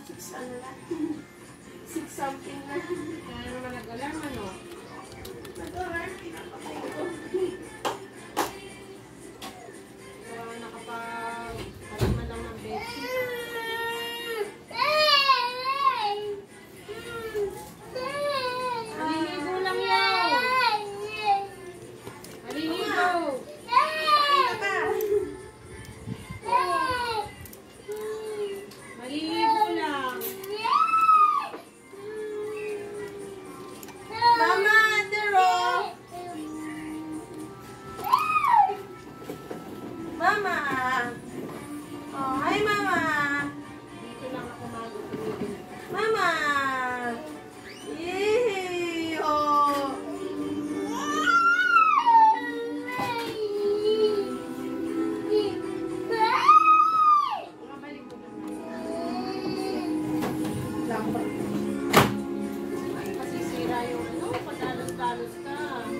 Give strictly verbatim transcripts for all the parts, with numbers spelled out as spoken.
Six ano na? Six something na. Kaya naman nag-alarm ano? Nag-alarm, pinapatay ko. Kaya nakapag-alarm man lang ng bedsheet. Maliligo lang yan! Maliligo! Maliligo lang! Mama, Dero! Mama! Oh, hi Mama! Dito lang ako mag-tumigil. Mama! Yay! Oh! Mabalik ko naman. Lambat. Kasi sira yung ano, padalos-dalos ka.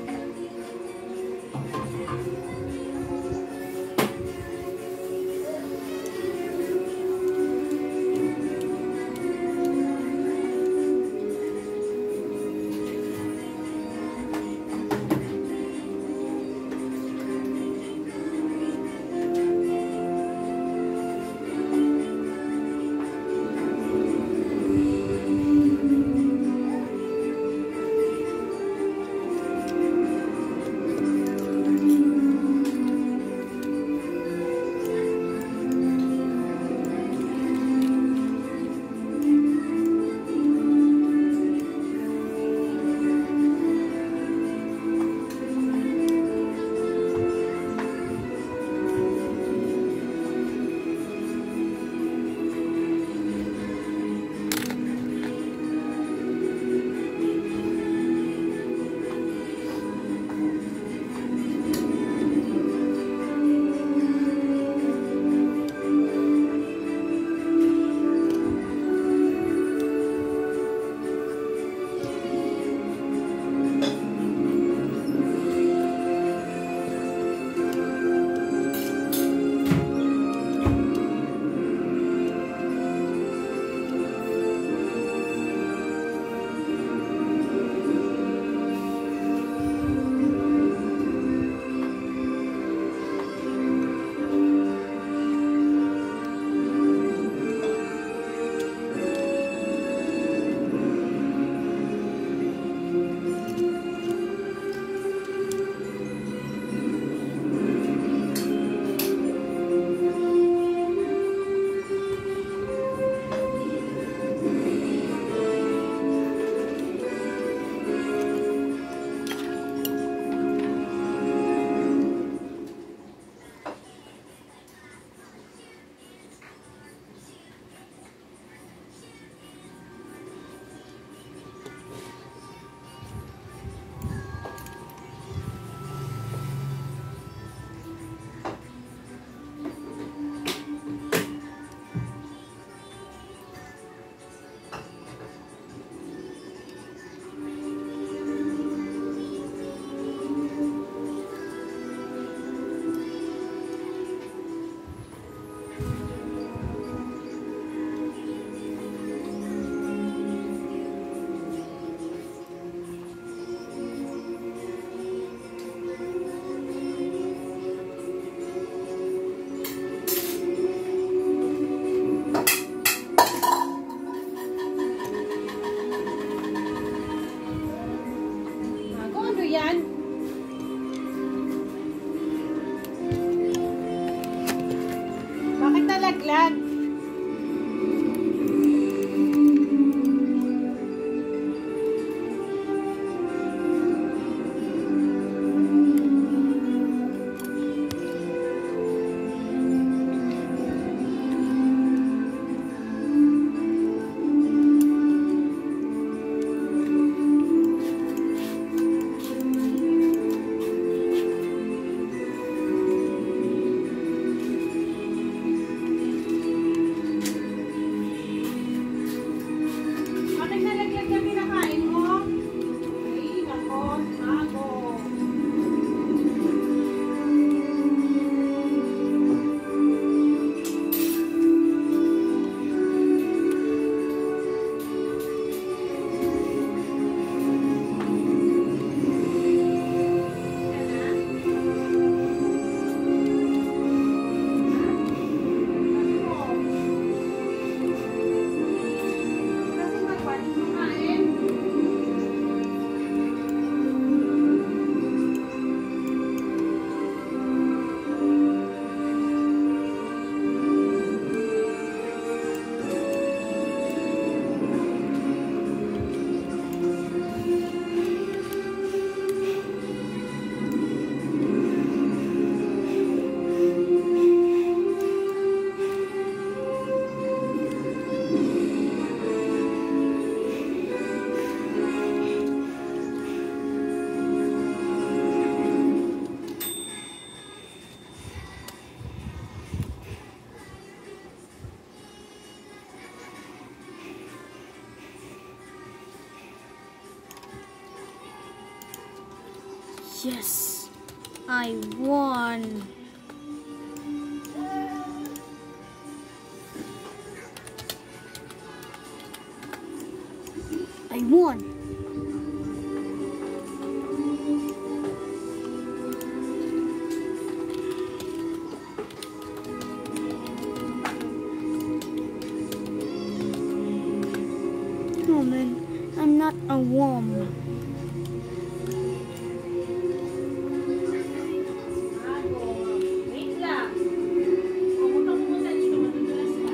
Nalaglag. Yes, I won. I won. Oh man, I'm not a worm. Bago. Wait lang. Pumunta ko muna dito, madudulas ka.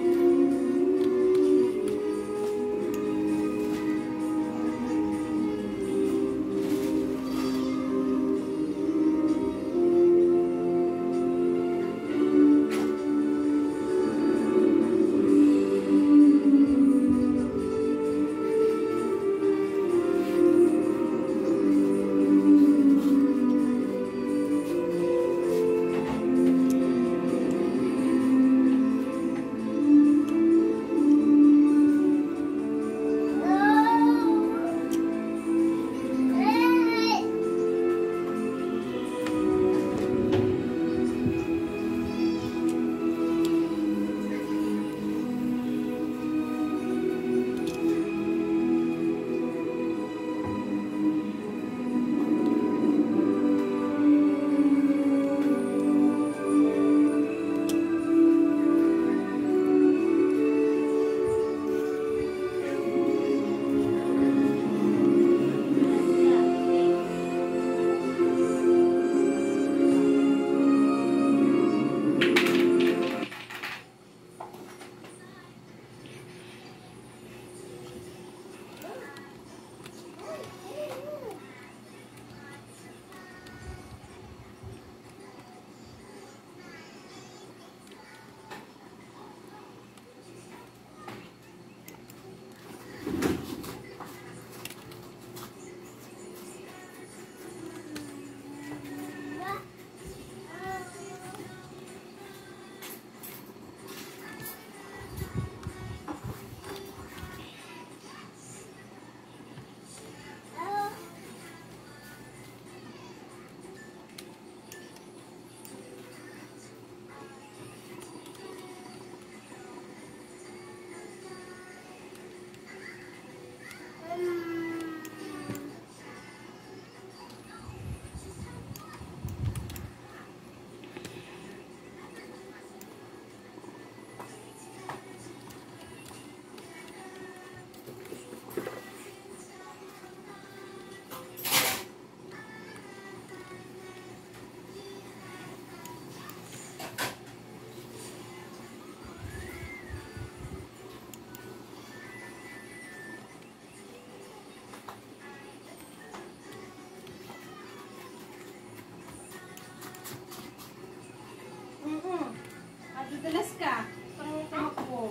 Mm-mm. Madudulas ka. Parang tumakbo.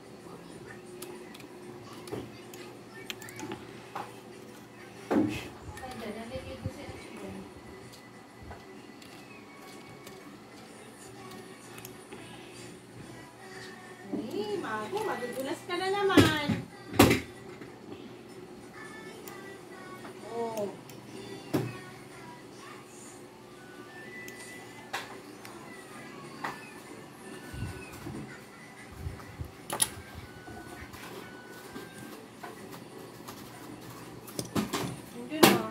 Ay, dyan. Nalagay ko si Achi dyan. Ay, Mago, madudulas ka na naman. Oh. Hindi na.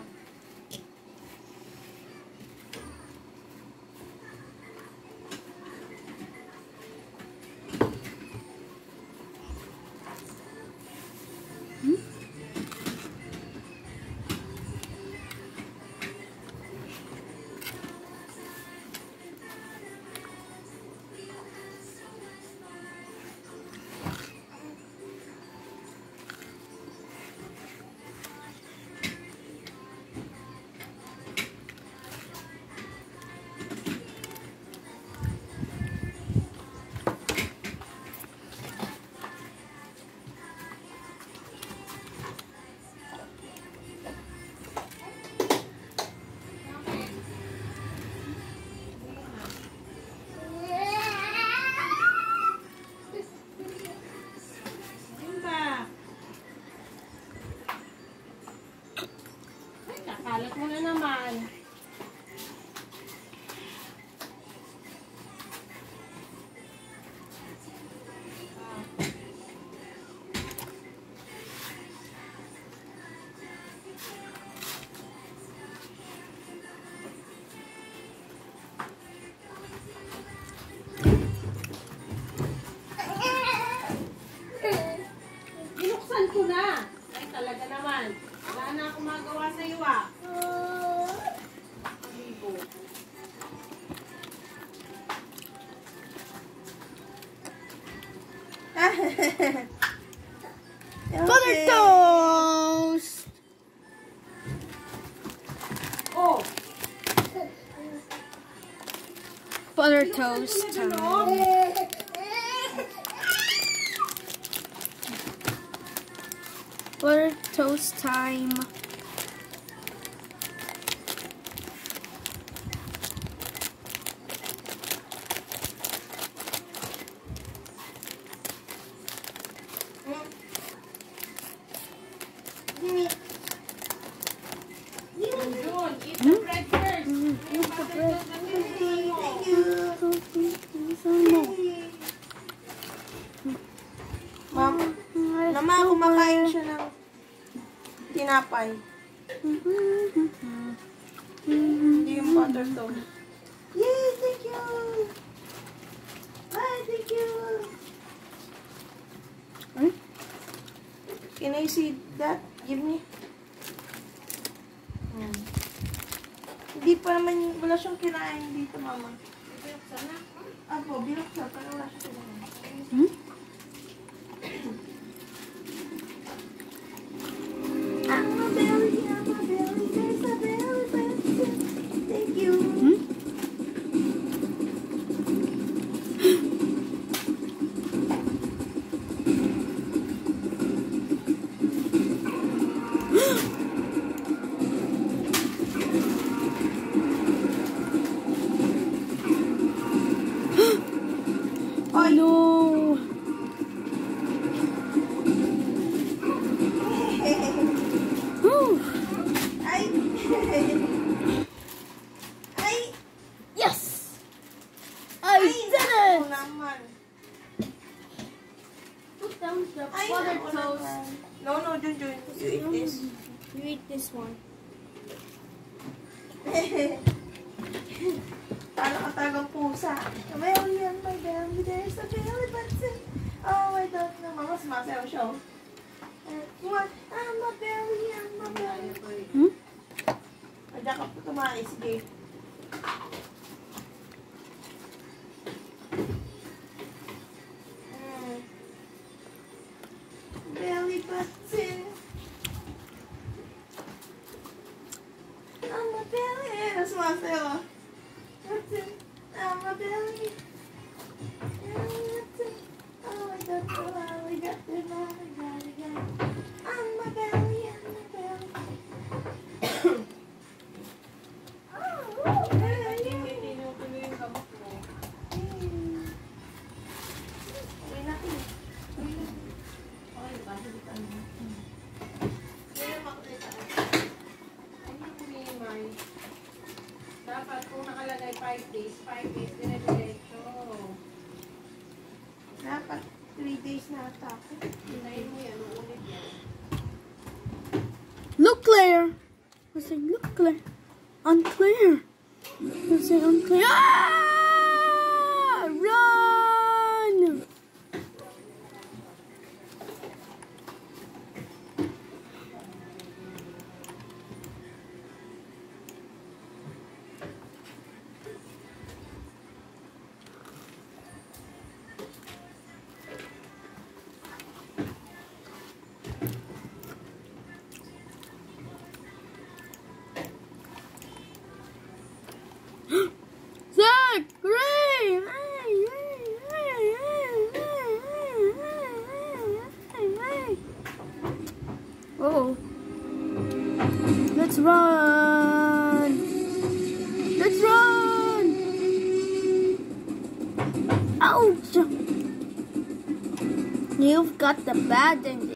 Wala na akong magawa sa iyo ah. Aligo. Butter toast. Oh! Butter toast time. Butter toast time. June, eat the bread first. Yung butter toast na sinusunod mo. Mama, Mama, kumakain siya ng tinapay. Hindi yung butter toast. Yay, thank you! Bye, thank you! Hmm? Can I see that? Give me. Hmm. Hindi pa naman, wala siyang kinain dito, Mama. Binuksan na. Apo, binuksan, pero wala siyang kinain. Hmm? I'm a belly, I'm a belly, there's a belly button. Thank you. Hmm? Oy. No. Whew. Ay! Ay! Yes! I Ay, did naku it! naman. Put down the Ay, butter naku toast. naman. No, no, Jun, Jun. You eat this. You eat this one. Paano ka talagang pusa? Belly on my belly, there's a belly button. Oh, I don't know. Mama, sumasayaw siya. oh. Eh, what? I'm a belly, I'm a belly. Hmm? Diyan ka po tumalis. Sige. Mm. Belly button. I'm a belly. Tapos sumasayaw. ah. Button. I'm a belly. Belly button. Oh, I don't know how I got there. Now I got it, got it. I'm a belly, I'm a belly. Oh, Hindi tinutuloy yung gamot mo. Uwi natin. Okay, diba? Halitan mo. Kaya makita. Ay, naku ni May. Dapat kung nakalagay five days, five days, dire-diretso. Dapat three days na ata ako. Hintayin mo yan, uulit yan. Look clear. I said look clear. Unclear. I said unclear. Ah! Run! Zach! Ray! Oh. Let's run! Let's run! Ouch! You've got the bad ending.